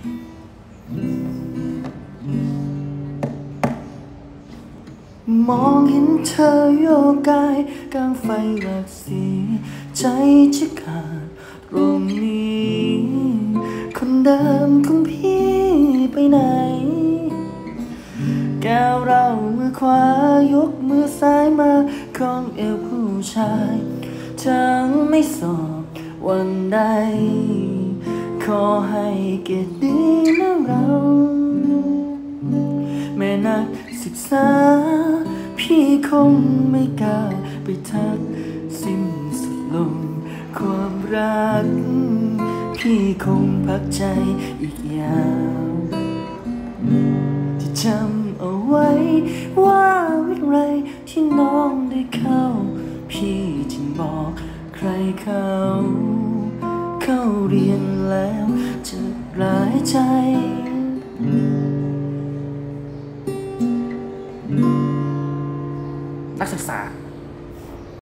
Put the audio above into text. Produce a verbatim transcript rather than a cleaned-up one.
มองเห็นเธอโยกกายกลางไฟหลากสีใจจะขาดตรงนี้คนเดิมของพี่ไปไหนแก้วเรามือขวายกมือซ้ายมาของเอวผู้ชายทั้งไม่สอบวันใดขอให้เกียรติดีนะเราแม่นักศึกษาพี่คงไม่กล้าไปทักสิ้นสุดลงความรักพี่คงพักใจอีกยาวที่จำเอาไว้ว่าวิทย์ไรที่น้องได้เข้าพี่จึงบอกใครเขาเข้าเรียนแล้วจะร้ายใจนักศึกษา